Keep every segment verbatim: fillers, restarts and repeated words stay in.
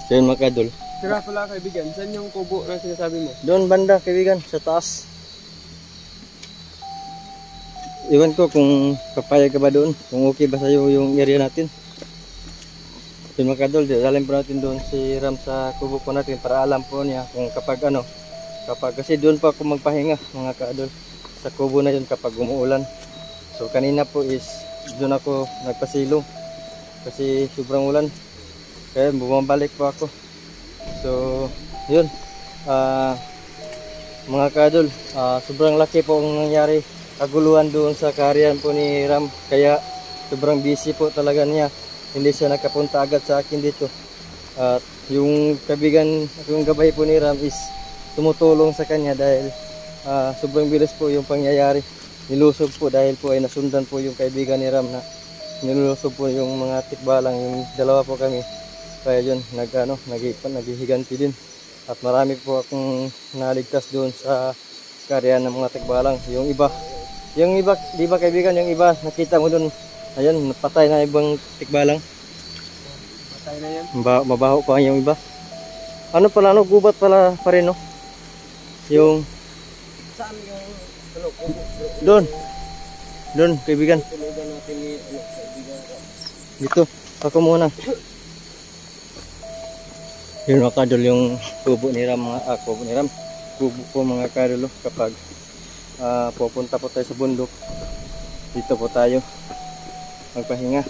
So yun mga kadol. Sira pala kaibigan, saan yung kubo na sinasabi mo? Doon banda kaibigan, sa taas. Iwan ko kung papayag ka ba doon, kung okay ba sa'yo yung area natin. So mga kadol, dalhin po natin doon si Ram sa kubo po natin para alam po niya kung kapag ano, kapag kasi doon pa ako magpahinga mga kadol, sa kubo na yun kapag umuulan. So kanina po is doon ako nagpasilong kasi sobrang ulan, kaya bumabalik po ako. So yun, uh, mga kadol, uh, sobrang laki po ang nangyari, kaguluhan doon sa kaharian po ni Ram, kaya sobrang busy po talaga niya, hindi siya nakapunta agad sa akin dito. At uh, yung kaibigan, yung gabay po ni Ram is tumutulong sa kanya dahil uh, sobrang bilis po yung pangyayari. Nilusob po dahil po ay nasundan po yung kaibigan ni Ram na nilusob po yung mga tikbalang, yung dalawa po kami. Kaya yun, nag, ano, nagipan, naghihiganti din. At marami po akong naligtas doon sa karyan ng mga tikbalang. Yung iba, yung iba, di ba kaibigan, yung iba, nakita mo doon, ayan, napatay na ibang tikbalang. Patay na yan. Mabaho pa yung iba. Ano pala, ano, gubat pala pa rin, no? Yung... Saan yung ano, kubo? Doon. Doon, kaibigan. Tulugan natin ni ano, kaibigan ko. Dito, ako muna. Yun mga kadol, yung kubo ni Ram, mga ah, kubo ni Ram. Kubo po mga kadol, kapag uh, pupunta po tayo sa bundok, dito po tayo magpahinga.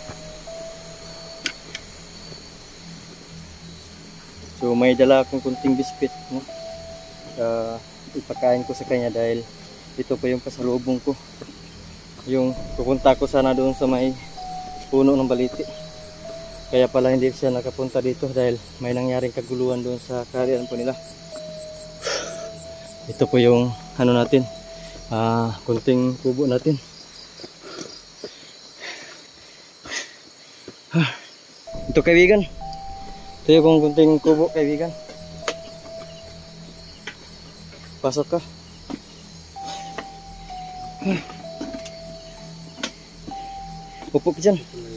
So may dala akong kunting biskwit, no? Uh, ipakain ko sa kanya dahil ito po yung pasalubong ko. Yung pupunta ko sana doon sa may puno ng baliti. Kaya pala hindi siya nakapunta dito dahil may nangyaring kaguluhan doon sa kaharian po nila. Ito po yung ano natin, uh, kunting kubo natin. Ito kaibigan, ito yung kunting kubo kaibigan. Pasok ka. Upo ka dyan.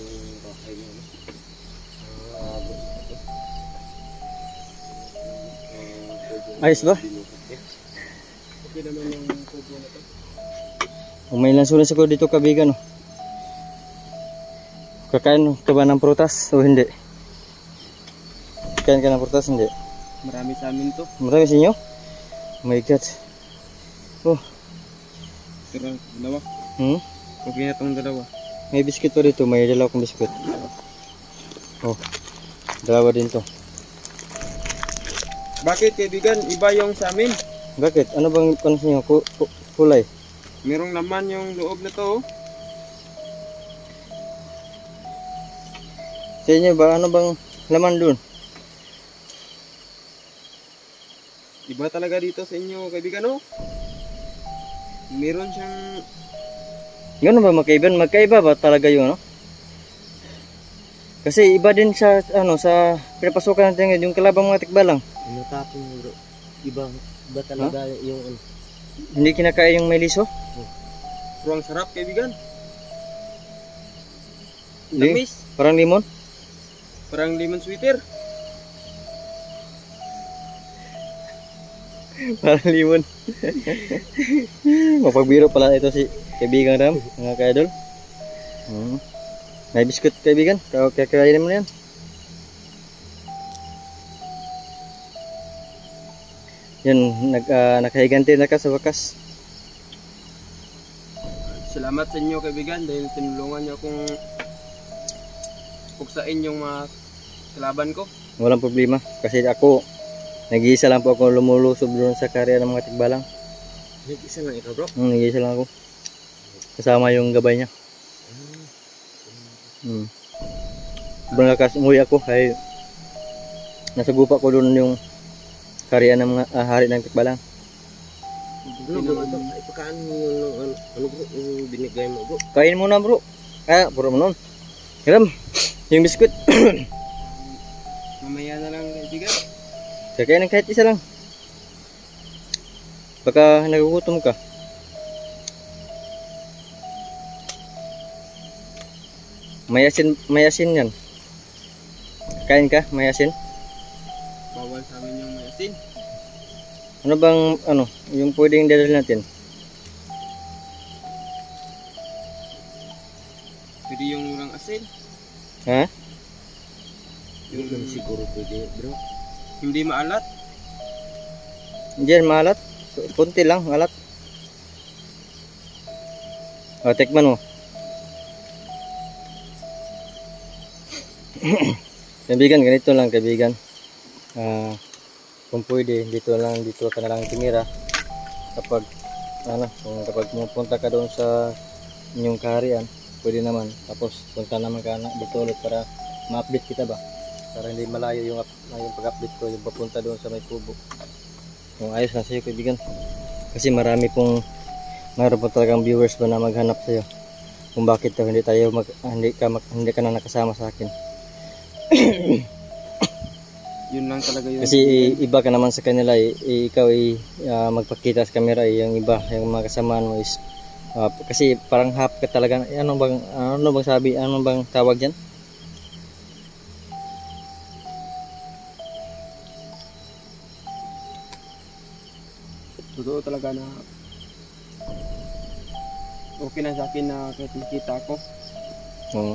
Ayos ba? Okay naman yung kubo na to. May lansunan ko dito kaibigan. Oh. Kakain ka ba ng prutas o hindi? Kakain ka ng prutas hindi? Marami sa amin to. Marami sa inyo? Oh my god. Oh. Pero dalawa. Hmm? Okay na tong dalawa. May biscuit to dito, may dalawa akong biscuit. Oh. Dalawa din to. Bakit kaibigan? Iba yung sa amin. Bakit? Ano bang ano sa inyo? Ku ku kulay? Merong laman yung loob na to. Sa inyo ba? Ano bang laman dun? Iba talaga dito sa inyo kaibigan, no? Meron siyang... Gano'n ba magkaiba? Magkaiba ba talaga yun, no? Kasi iba din sa, ano, sa pinapasukan natin yung kalabang mga tikbalang. Ano tapon bro? Iba, iba talaga huh? Yung ano. Hindi kinakaya yung may liso? Hmm. Pero ang sarap kaibigan. Tamis. Parang limon? Parang lemon sweeter. Parang limon. Mapagbiro pala ito si kaibigan Ram, mga kaidol. Hmm. May biskuit kaibigan, kakainin mo na yan. Yan, nag, uh, nakahiganti na ka sa wakas. Salamat sa inyo kaibigan dahil tinulungan niyo akong puksain yung mga kalaban ko. Walang problema, kasi ako nag-iisa lang po ako lumulusob doon sa karya ng mga tikbalang. Nag-iisa lang ikaw bro? Hmm, nag-iisa lang ako. Kasama yung gabay niya. Hmm. Sobrang lakas, umuwi ako ay nasa gupa ko doon yung karya ng mga ah, hari ng tikbalang. Ano bro, ito, ipakaan mo yung ano, ano bro, yung binigay mo bro? Kain muna bro. Ah, puro mo nun. Hiram, yung biskuit. Mamaya na lang kaibigan. Kakain ng kahit isa lang. Baka nagugutom ka. May asin, may asin yan. Kain ka, may asin. bawal sa amin yung may asin. Ano bang, ano, yung pwedeng dadalhin natin? Pwede yung walang asin. Ha? Hindi Yung naman siguro pwede bro. hindi maalat. Diyan, malat. Kunti lang, malat. O, tekman mo. Kaibigan, ganito lang kaibigan. Ah, kung pwede, dito lang, dito ka na lang tumira. Kapag, ano, kung kapag pumunta ka doon sa inyong kaharian, pwede naman. Tapos, punta naman ka na dito ulit para ma-update kita ba? Para hindi malayo yung, up- yung pag-update ko, yung papunta doon sa may kubo. Yung ayos na sa'yo kaibigan. Kasi marami pong, mayroon po talagang viewers ba na maghanap sa'yo. Kung bakit daw hindi tayo mag, hindi ka mag, hindi ka na nakasama sa akin. Yun lang talaga yun. Kasi i- iba ka naman sa kanila eh. I- ikaw ay ah, magpakita sa camera eh. Yung iba, yung mga kasamaan mo is ah, kasi parang half ka talaga. Eh, ano bang ano bang sabi, ano bang tawag diyan? Totoo talaga na okay na sa akin na kahit makita ako. Oo.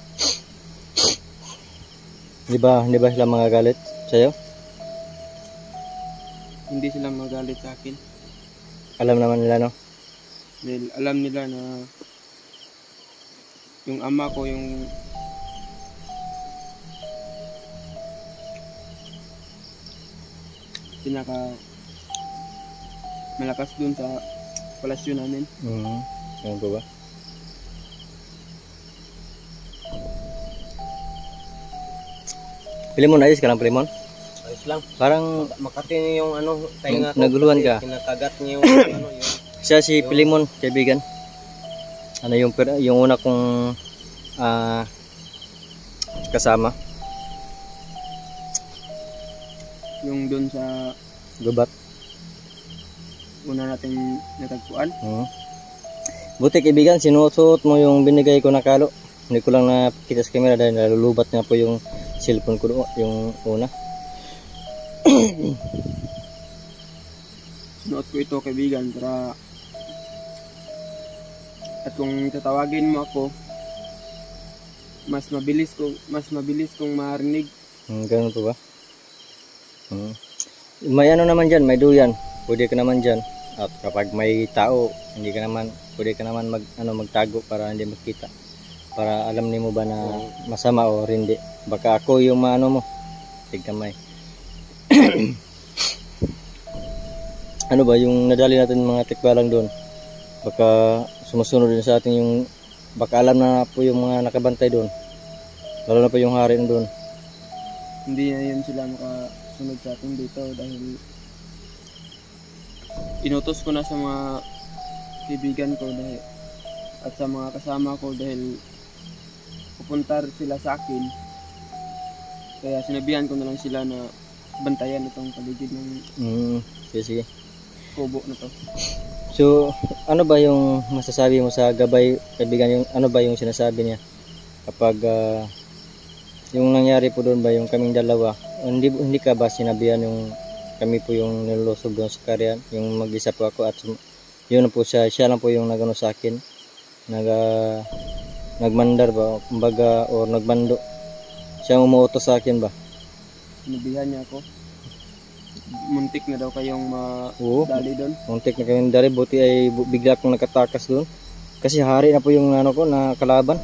Di ba, di ba sila mga galit sa'yo? Hindi sila magalit sa akin. Alam naman nila no? Dahil alam nila na yung ama ko yung pinaka malakas dun sa palasyo namin. Mhm. Ano ba? Pilimon, ayos ka lang Pilimon? Ayos lang. Parang Makati yung ano, tainga ko. Naguluhan kasi ka. Kinakagat niya yung ano yung siya si Pilimon, kaibigan. Ano yung per- yung una kong ah, kasama, Yung dun sa gubat. una nating natagpuan. Mhm. Buti kaibigan, sinusuot mo yung binigay ko na kalo. Hindi ko lang nakita sa camera dahil nalulubat nga po yung cellphone ko doon, yung una. Sinuot ko ito kaibigan para at kung tatawagin mo ako mas mabilis ko mas mabilis kong marinig. Hmm, ganun po ba? Hmm. May ano naman dyan, may duyan. Pwede ka naman dyan. At kapag may tao, hindi ka naman, pwede ka naman mag, ano, magtago para hindi makita. Para alam ni mo ba na masama o hindi. Baka ako yung maano mo. Tigkamay. Ano ba, yung nadali natin mga tikbalang doon. Baka sumusunod din sa atin yung, baka alam na po yung mga nakabantay doon. Lalo na po yung hari doon. Hindi na yun sila makasunod sa atin dito dahil inutos ko na sa mga kaibigan ko dahil at sa mga kasama ko dahil pupunta sila sa akin. Kaya sinabihan ko na lang sila na bantayan itong paligid ng Mm, sige, sige. kubo na to. So, ano ba yung masasabi mo sa gabay, kaibigan, yung ano ba yung sinasabi niya kapag ah, yung nangyari po doon ba yung kaming dalawa, hindi hindi ka ba sinabihan yung kami po yung nilulusog doon sa karyan, yung mag-isa po ako at sum- yun na po siya, siya lang po yung nagano sa akin, nag ah, nagmandar ba, kumbaga, or nagmando, siya ang umuutos sa akin ba? Sinabihan niya ako. Muntik na daw kayong Oo. madali doon. Muntik na kami dari, buti ay bu- bigla akong nakatakas doon. Kasi hari na po yung ano ko na kalaban.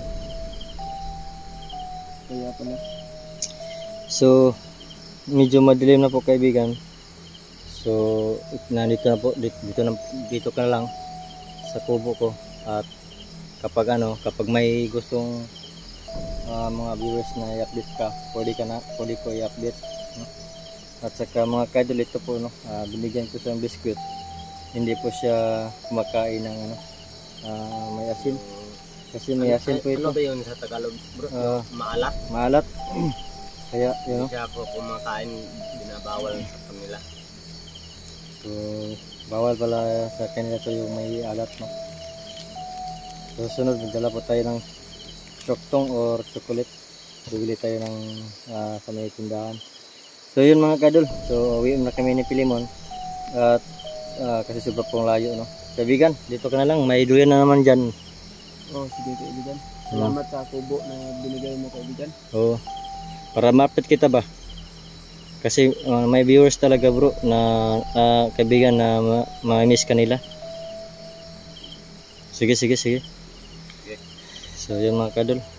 Kaya pala. So, medyo madilim na po kaibigan. So, nandito na po, dito, dito, na, dito ka na lang sa kubo ko. At kapag ano, kapag may gustong ah, mga viewers na i-update ka, pwede ka na, pwede ko i-update. No? At saka mga kaidol, ito po, no, ah, binigyan ko siya ng biskuit. Hindi po siya kumakain ng ano, ah, may asin. Kasi may asin po ito. Ano ba yun sa Tagalog bro? Ah, Maalat. maalat. Kaya, yun, no? Hindi siya ako kumakain, binabawal sa kanila. So, bawal pala sa kanila to yung may alat, no? So, sunod, magdala po tayo ng choktong or chocolate. Bibili tayo ng ah, sa may tindahan. So yun mga kadol, so uwi na kami ni Pilimon at ah, kasi sobra pong layo no. Kaibigan, dito ka na lang, may duyan na naman dyan. Oh, sige kaibigan. Salamat sa kubo na binigay mo kaibigan. Oo. Para mapit kita ba? Kasi ah, may viewers talaga bro na ah, kaibigan na ma- ma-miss kanila. Sige sige sige. So yun mga kadol.